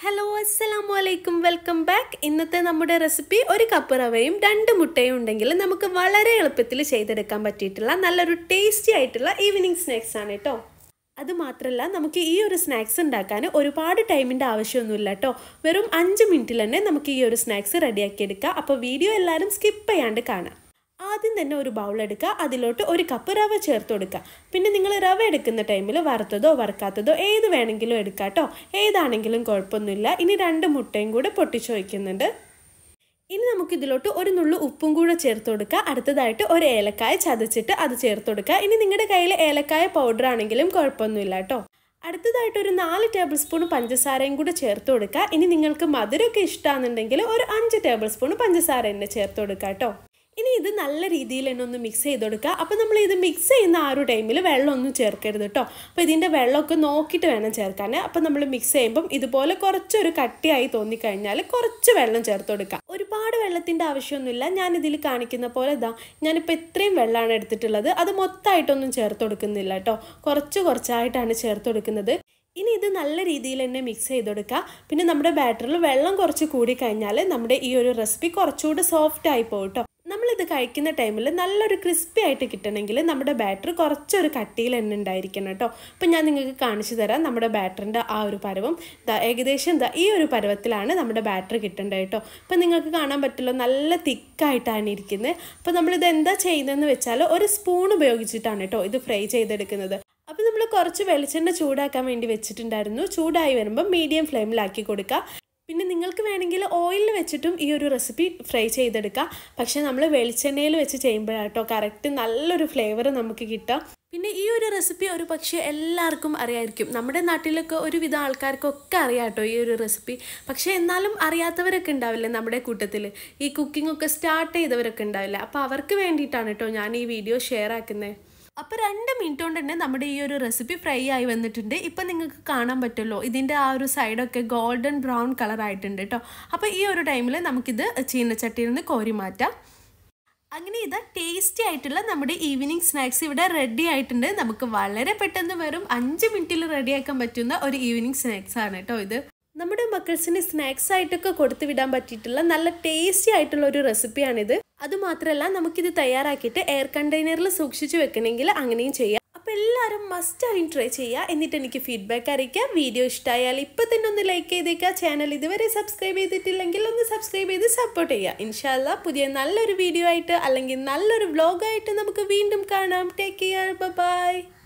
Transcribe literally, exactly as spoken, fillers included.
Hello അസ്സലാമു അലൈക്കും welcome back. ഇന്നത്തെ നമ്മുടെ റെസിപ്പി ഒരു കപ്പ് റവയും രണ്ട് മുട്ടയും ഉണ്ടെങ്കിൽ നമുക്ക് വളരെ എളുപ്പത്തിൽ ചെയ്തെടുക്കാൻ പറ്റിയിട്ടുള്ള നല്ലൊരു ടേസ്റ്റി ആയിട്ടുള്ള ഈവനിങ് സ്നാക്സ് ആണ് കേട്ടോ. അതുമാത്രമല്ല നമുക്ക് ഈ ഒരു സ്നാക്സ് ഉണ്ടാക്കാൻ ഒരുപാട് ടൈമിൻ്റെ ആവശ്യമൊന്നുമില്ല കേട്ടോ. വെറും അഞ്ച് മിനിറ്റിൽ തന്നെ നമുക്ക് ഈ ഒരു സ്നാക്സ് റെഡിയാക്കി എടുക്കാം. അപ്പോൾ വീഡിയോ എല്ലാവരും സ്കിപ്പ് ചെയ്യാണ്ട് കാണാം. ആദ്യം തന്നെ ഒരു ബൗൾ എടുക്കുക, അതിലോട്ട് ഒരു കപ്പ് റവ ചേർത്ത് കൊടുക്കുക. പിന്നെ നിങ്ങൾ റവ എടുക്കുന്ന ടൈമിൽ വറുത്തതോ വറുക്കാത്തതോ ഏത് വേണമെങ്കിലും എടുക്കാം കേട്ടോ. ഏതാണെങ്കിലും കുഴപ്പമൊന്നുമില്ല. ഇനി രണ്ട് മുട്ടയും കൂടെ പൊട്ടിച്ച് വയ്ക്കുന്നുണ്ട്. ഇനി നമുക്കിതിലോട്ട് ഒരു നുള്ളു ഉപ്പും കൂടെ ചേർത്ത് കൊടുക്കുക. അടുത്തതായിട്ട് ഒരു ഏലക്കായ ചതച്ചിട്ട് അത് ചേർത്ത് കൊടുക്കുക. ഇനി നിങ്ങളുടെ കയ്യിൽ ഏലക്കായ പൗഡർ ആണെങ്കിലും കുഴപ്പമൊന്നുമില്ല കേട്ടോ. അടുത്തതായിട്ട് ഒരു നാല് ടേബിൾ സ്പൂൺ പഞ്ചസാരയും കൂടെ ചേർത്ത് കൊടുക്കുക. ഇനി നിങ്ങൾക്ക് മധുരമൊക്കെ ഇഷ്ടമാണെന്നുണ്ടെങ്കിൽ ഒരു അഞ്ച് ടേബിൾ സ്പൂൺ പഞ്ചസാര തന്നെ ചേർത്ത് കൊടുക്കുക കേട്ടോ. ഇനി ഇത് നല്ല രീതിയിൽ തന്നെ ഒന്ന് മിക്സ് ചെയ്ത് കൊടുക്കുക. അപ്പോൾ നമ്മൾ ഇത് മിക്സ് ചെയ്യുന്ന ആ ഒരു ടൈമിൽ വെള്ളമൊന്നും ചേർക്കരുത് കേട്ടോ. അപ്പോൾ ഇതിൻ്റെ വെള്ളമൊക്കെ നോക്കിയിട്ട് വേണം ചേർക്കാൻ. അപ്പോൾ നമ്മൾ മിക്സ് ചെയ്യുമ്പം ഇതുപോലെ കുറച്ചൊരു കട്ടിയായി തോന്നിക്കഴിഞ്ഞാൽ കുറച്ച് വെള്ളം ചേർത്ത് കൊടുക്കുക. ഒരുപാട് വെള്ളത്തിൻ്റെ ആവശ്യമൊന്നുമില്ല. ഞാനിതിൽ കാണിക്കുന്ന പോലെ ഇതാ ഞാനിപ്പോൾ ഇത്രയും വെള്ളമാണ് എടുത്തിട്ടുള്ളത്. അത് മൊത്തമായിട്ടൊന്നും ചേർത്ത് കൊടുക്കുന്നില്ല കേട്ടോ. കുറച്ച് കുറച്ചായിട്ടാണ് ചേർത്ത് കൊടുക്കുന്നത്. ഇനി ഇത് നല്ല രീതിയിൽ തന്നെ മിക്സ് ചെയ്ത് കൊടുക്കുക. പിന്നെ നമ്മുടെ ബാറ്ററിൽ വെള്ളം കുറച്ച് കൂടി കഴിഞ്ഞാൽ നമ്മുടെ ഈ ഒരു റെസിപ്പി കുറച്ചുകൂടി സോഫ്റ്റ് ആയി പോകും കേട്ടോ. നമ്മളിത് കഴിക്കുന്ന ടൈമിൽ നല്ലൊരു ക്രിസ്പി ആയിട്ട് കിട്ടണമെങ്കിൽ നമ്മുടെ ബാറ്റർ കുറച്ചൊരു കട്ടിയിൽ തന്നെ ഉണ്ടായിരിക്കണം കേട്ടോ. അപ്പം ഞാൻ നിങ്ങൾക്ക് കാണിച്ചു തരാം നമ്മുടെ ബാറ്ററിൻ്റെ ആ ഒരു പരുവം. ദാ ഏകദേശം ദാ ഈ ഒരു പരുവത്തിലാണ് നമ്മുടെ ബാറ്റർ കിട്ടേണ്ടത് കേട്ടോ. അപ്പം നിങ്ങൾക്ക് കാണാൻ പറ്റുമല്ലോ, നല്ല തിക്കായിട്ടാണ് ഇരിക്കുന്നത്. അപ്പോൾ നമ്മളിത് എന്താ ചെയ്യുന്നതെന്ന് വെച്ചാൽ ഒരു സ്പൂൺ ഉപയോഗിച്ചിട്ടാണ് കേട്ടോ ഇത് ഫ്രൈ ചെയ്തെടുക്കുന്നത്. അപ്പോൾ നമ്മൾ കുറച്ച് വെളിച്ചെണ്ണ ചൂടാക്കാൻ വേണ്ടി വെച്ചിട്ടുണ്ടായിരുന്നു. ചൂടായി വരുമ്പോൾ മീഡിയം ഫ്ലെയിമിലാക്കി കൊടുക്കുക. പിന്നെ നിങ്ങൾക്ക് വേണമെങ്കിൽ ഓയിലിൽ വെച്ചിട്ടും ഈ ഒരു റെസിപ്പി ഫ്രൈ ചെയ്തെടുക്കാം. പക്ഷേ നമ്മൾ വെളിച്ചെണ്ണയിൽ വെച്ച് ചെയ്യുമ്പോഴാട്ടോ കറക്റ്റ് നല്ലൊരു ഫ്ലേവർ നമുക്ക് കിട്ടുക. പിന്നെ ഈ ഒരു റെസിപ്പി ഒരു പക്ഷേ എല്ലാവർക്കും അറിയായിരിക്കും. നമ്മുടെ നാട്ടിലൊക്കെ ഒരുവിധ ആൾക്കാർക്കൊക്കെ അറിയാം കേട്ടോ ഈ ഒരു റെസിപ്പി. പക്ഷേ എന്നാലും അറിയാത്തവരൊക്കെ ഉണ്ടാവില്ലേ നമ്മുടെ കൂട്ടത്തിൽ, ഈ കുക്കിംഗ് ഒക്കെ സ്റ്റാർട്ട് ചെയ്തവരൊക്കെ ഉണ്ടാവില്ല. അപ്പോൾ അവർക്ക് വേണ്ടിയിട്ടാണ് കേട്ടോ ഞാൻ ഈ വീഡിയോ ഷെയർ ആക്കുന്നത്. അപ്പോൾ രണ്ട് മിനിറ്റ് കൊണ്ട് തന്നെ നമ്മുടെ ഈ ഒരു റെസിപ്പി ഫ്രൈ ആയി വന്നിട്ടുണ്ട്. ഇപ്പം നിങ്ങൾക്ക് കാണാൻ പറ്റുമല്ലോ, ഇതിൻ്റെ ആ ഒരു സൈഡൊക്കെ ഗോൾഡൻ ബ്രൗൺ കളർ ആയിട്ടുണ്ട് കേട്ടോ. അപ്പോൾ ഈ ഒരു ടൈമിൽ നമുക്കിത് ചീനച്ചട്ടിയിൽ നിന്ന് കോരി മാറ്റാം. അങ്ങനെ ഇത് ടേസ്റ്റി ആയിട്ടുള്ള നമ്മുടെ ഈവനിങ് സ്നാക്സ് ഇവിടെ റെഡി ആയിട്ടുണ്ട്. നമുക്ക് വളരെ പെട്ടെന്ന് വെറും അഞ്ച് മിനിറ്റിൽ റെഡിയാക്കാൻ പറ്റുന്ന ഒരു ഈവനിങ് സ്നാക്സ് ആണ് കേട്ടോ ഇത്. നമ്മുടെ മക്കൾസിന് സ്നാക്സ് ആയിട്ടൊക്കെ കൊടുത്തു വിടാൻ പറ്റിയിട്ടുള്ള നല്ല ടേസ്റ്റി ആയിട്ടുള്ള ഒരു റെസിപ്പിയാണിത്. അതുമാത്രമല്ല നമുക്കിത് തയ്യാറാക്കിയിട്ട് എയർ കണ്ടെയ്നറിൽ സൂക്ഷിച്ച് വെക്കണമെങ്കിൽ അങ്ങനെയും ചെയ്യാം. അപ്പോൾ എല്ലാവരും മസ്റ്റായും ട്രൈ ചെയ്യുക. എന്നിട്ട് എനിക്ക് ഫീഡ്ബാക്ക് അറിയിക്കുക. വീഡിയോ ഇഷ്ടമായാൽ ഇപ്പോൾ തന്നെ ഒന്ന് ലൈക്ക് ചെയ്തേക്കുക. ചാനൽ ഇതുവരെ സബ്സ്ക്രൈബ് ചെയ്തിട്ടില്ലെങ്കിൽ ഒന്ന് സബ്സ്ക്രൈബ് ചെയ്ത് സപ്പോർട്ട് ചെയ്യുക. ഇൻഷാ അല്ലാ പുതിയ നല്ലൊരു വീഡിയോ ആയിട്ട് അല്ലെങ്കിൽ നല്ലൊരു വ്ലോഗായിട്ട് നമുക്ക് വീണ്ടും കാണാം. Take care, by.